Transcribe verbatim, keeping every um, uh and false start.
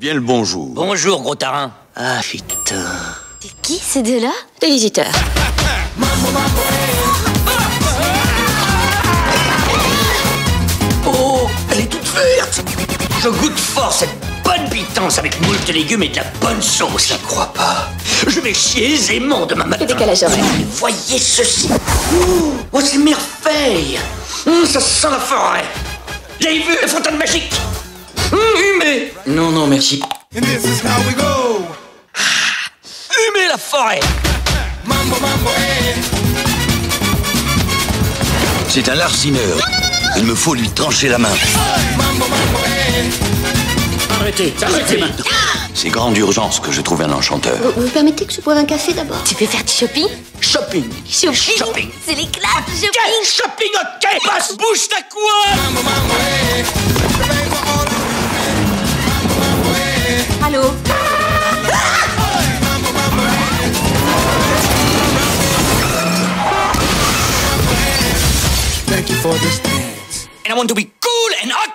Bien le bonjour. Bonjour, gros tarin. Ah, putain. C'est qui, ces deux-là? Des visiteurs. Oh, elle est toute verte. Je goûte fort cette bonne pitance avec moult légumes et de la bonne sauce. Je crois pas. Je vais chier aisément demain matin. Le décalage horaire. Voyez ceci. Oh, oh c'est merveille. Hum, ça sent la forêt. Vous avez vu la fontaine magique? Hum, humé. Non, non, merci. And this is how we go. Humé la forêt. Mambo, mambo, hey. C'est un larcineur. Il me faut lui trancher la main. Mambo, mambo, hey. Arrêtez, arrêtez maintenant. C'est grande urgence que je trouve un enchanteur. Vous, vous permettez que je boive un café d'abord? Tu peux faire du shopping? Shopping. Shopping? Shopping. C'est l'éclat du shopping! Quel shopping, ok. Passe, bouge ta quoi. Mambo, mambo, hey. Baby, all the mambo, mambo, hey. Allô? Mambo, mambo, hey. Thank you for this dance. And I want to be cool and hot.